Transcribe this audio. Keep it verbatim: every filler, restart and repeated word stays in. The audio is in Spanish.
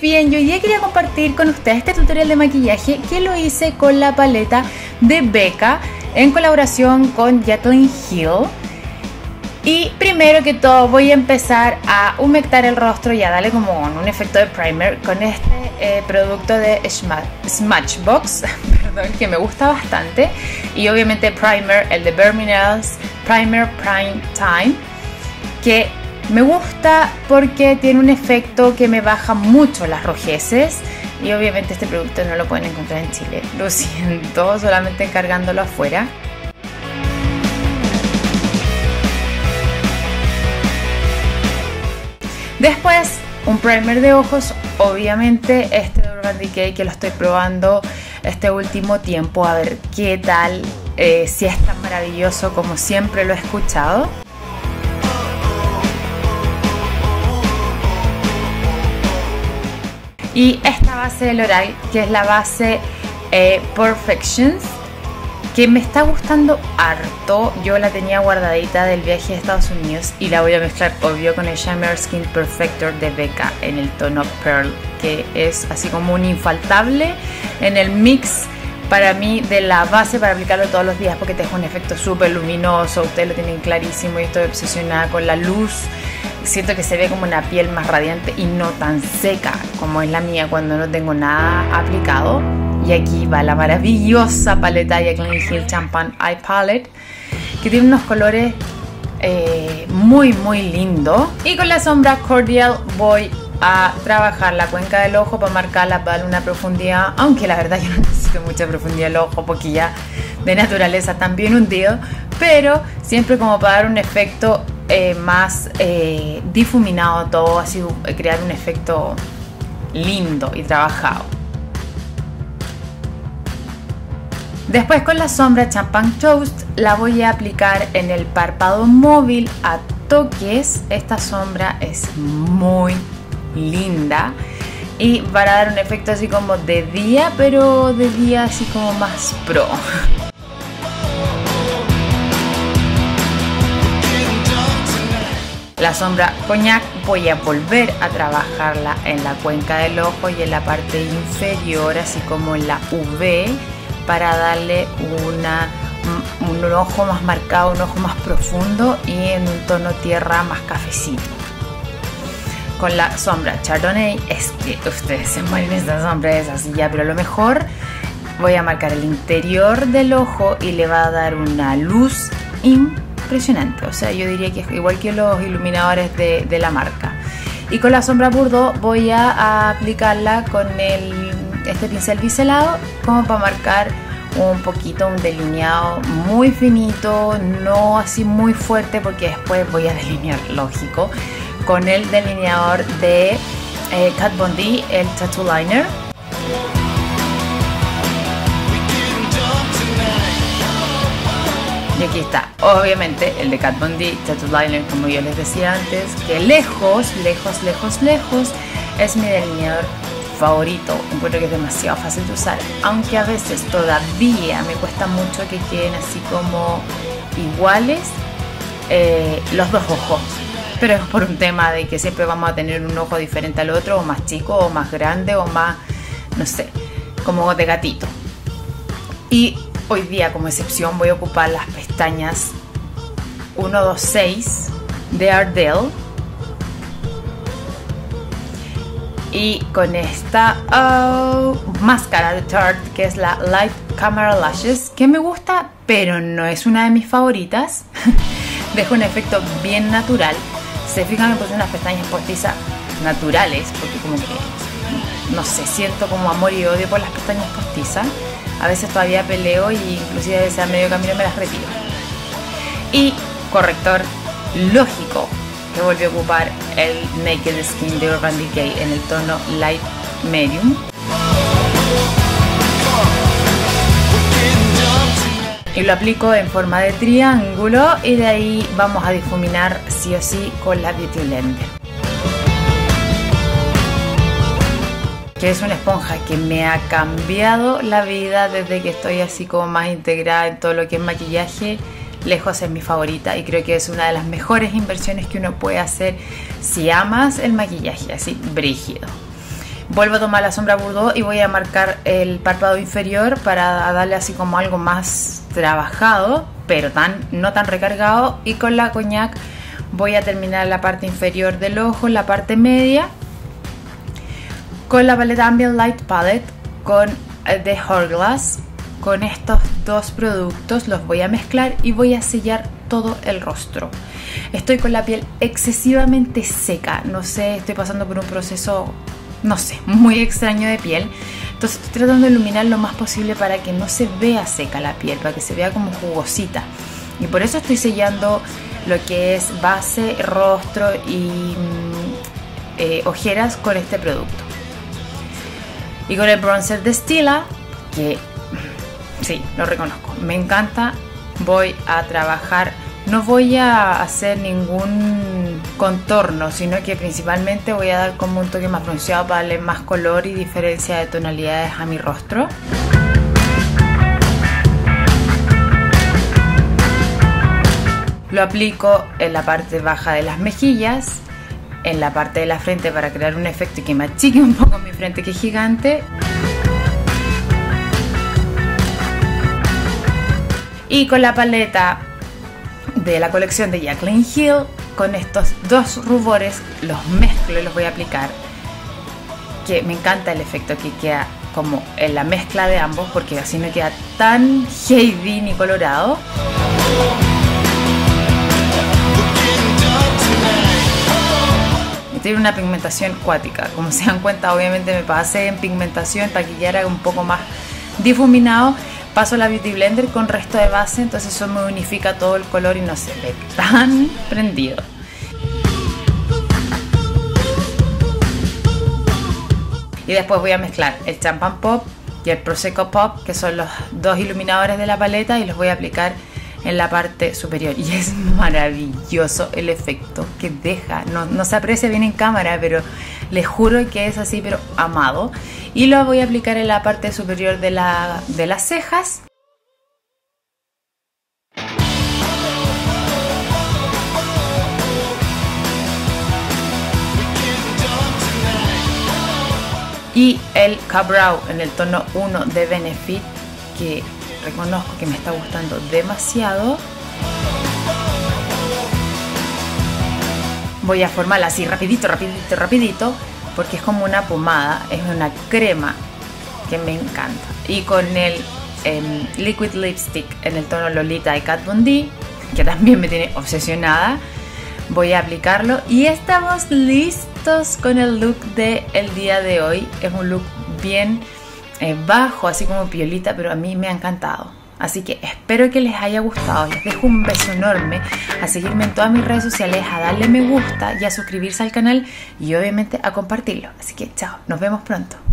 bien, yo hoy día quería compartir con ustedes este tutorial de maquillaje que lo hice con la paleta de Becca en colaboración con Jaclyn Hill. Y primero que todo voy a empezar a humectar el rostro y a darle como un efecto de primer con este eh, producto de Smashbox, perdón, que me gusta bastante. Y obviamente primer, el de Bare Minerals Primer Prime Time, que me gusta porque tiene un efecto que me baja mucho las rojeces. Y obviamente este producto no lo pueden encontrar en Chile, lo siento, solamente encargándolo afuera. Después, un primer de ojos, obviamente este de Urban Decay que lo estoy probando este último tiempo, a ver qué tal, eh, si es tan maravilloso como siempre lo he escuchado. Y esta base de L'Oreal, que es la base eh, Perfections, que me está gustando harto. Yo la tenía guardadita del viaje a Estados Unidos y la voy a mezclar obvio con el Shimmer Skin Perfector de Becca en el tono Pearl, que es así como un infaltable en el mix para mí de la base para aplicarlo todos los días, porque te deja un efecto súper luminoso. Ustedes lo tienen clarísimo y estoy obsesionada con la luz. Siento que se ve como una piel más radiante y no tan seca como es la mía cuando no tengo nada aplicado. Y aquí va la maravillosa paleta Jaclyn Hill Champagne Eye Palette, que tiene unos colores eh, muy muy lindos. Y con la sombra Cordial voy a trabajar la cuenca del ojo para marcarla, para darle una profundidad. Aunque la verdad yo no necesito mucha profundidad del ojo porque ya de naturaleza están bien hundidos. Pero siempre como para dar un efecto eh, más eh, difuminado todo, así crear un efecto lindo y trabajado. Después con la sombra Champagne Toast la voy a aplicar en el párpado móvil a toques. Esta sombra es muy linda y para dar un efecto así como de día, pero de día así como más pro. La sombra Cognac voy a volver a trabajarla en la cuenca del ojo y en la parte inferior, así como en la V, para darle una, un ojo más marcado, un ojo más profundo y en un tono tierra más cafecito. Con la sombra Chardonnay, es que ustedes se mueren, esta sombra es así ya, pero lo mejor, voy a marcar el interior del ojo y le va a dar una luz impresionante. O sea, yo diría que es igual que los iluminadores de, de la marca. Y con la sombra Bordeaux voy a, a aplicarla con el este pincel biselado como para marcar un poquito un delineado muy finito, no así muy fuerte porque después voy a delinear, lógico, con el delineador de eh, Kat Von D, el Tattoo Liner. Y aquí está, obviamente, el de Kat Von D Tattoo Liner, como yo les decía antes, que lejos, lejos, lejos, lejos es mi delineador favorito. Encuentro que es demasiado fácil de usar, aunque a veces todavía me cuesta mucho que queden así como iguales eh, los dos ojos, pero es por un tema de que siempre vamos a tener un ojo diferente al otro, o más chico, o más grande, o más, no sé, como de gatito. Y hoy día como excepción voy a ocupar las pestañas uno dos seis de Ardell. Y con esta oh, máscara de Tarte, que es la Light Camera Lashes, que me gusta, pero no es una de mis favoritas. Deja un efecto bien natural. Se fijan, me puse unas pestañas postizas naturales, porque como que, no sé, siento como amor y odio por las pestañas postizas. A veces todavía peleo y inclusive a veces a medio camino me las retiro. Y corrector lógico, que volví a ocupar el Naked Skin de Urban Decay en el tono Light Medium. Y lo aplico en forma de triángulo y de ahí vamos a difuminar sí o sí con la Beauty Blender, que es una esponja que me ha cambiado la vida desde que estoy así como más integrada en todo lo que es maquillaje. Lejos es mi favorita y creo que es una de las mejores inversiones que uno puede hacer si amas el maquillaje así brígido. Vuelvo a tomar la sombra Bordeaux y voy a marcar el párpado inferior para darle así como algo más trabajado, pero tan, no tan recargado. Y con la Cognac voy a terminar la parte inferior del ojo, la parte media. Con la paleta Ambient Light Palette, con The Hourglass, con estos dos productos los voy a mezclar y voy a sellar todo el rostro. Estoy con la piel excesivamente seca, no sé, estoy pasando por un proceso, no sé, muy extraño de piel. Entonces estoy tratando de iluminar lo más posible para que no se vea seca la piel, para que se vea como jugosita. Y por eso estoy sellando lo que es base, rostro y eh, ojeras con este producto. Y con el bronzer de Stila, que sí, lo reconozco, me encanta. Voy a trabajar, no voy a hacer ningún contorno, sino que principalmente voy a dar como un toque más bronceado para darle más color y diferencia de tonalidades a mi rostro. Lo aplico en la parte baja de las mejillas, en la parte de la frente para crear un efecto que me achique un poco mi frente, que es gigante. Y con la paleta de la colección de Jaclyn Hill, con estos dos rubores, los mezclo y los voy a aplicar. Que me encanta el efecto que queda como en la mezcla de ambos, porque así no queda tan shady ni colorado. Y tiene una pigmentación cuática. Como se dan cuenta, obviamente me pasé en pigmentación para que quedara un poco más difuminado. Paso la Beauty Blender con resto de base, entonces eso me unifica todo el color y no se ve tan prendido. Y después voy a mezclar el Champagne Pop y el Prosecco Pop, que son los dos iluminadores de la paleta, y los voy a aplicar en la parte superior. Y es maravilloso el efecto que deja. No, no se aprecia bien en cámara, pero les juro que es así, pero amado. Y lo voy a aplicar en la parte superior de, la, de las cejas. Y el Ka-Brow en el tono uno de Benefit, que reconozco que me está gustando demasiado. Voy a formarla así rapidito, rapidito, rapidito, porque es como una pomada, es una crema que me encanta. Y con el eh, Liquid Lipstick en el tono Lolita de Kat Von D, que también me tiene obsesionada, voy a aplicarlo y estamos listos con el look del día de hoy. Es un look bien eh, bajo, así como piolita, pero a mí me ha encantado. Así que espero que les haya gustado. Les dejo un beso enorme, a seguirme en todas mis redes sociales, a darle me gusta y a suscribirse al canal y obviamente a compartirlo. Así que chao, nos vemos pronto.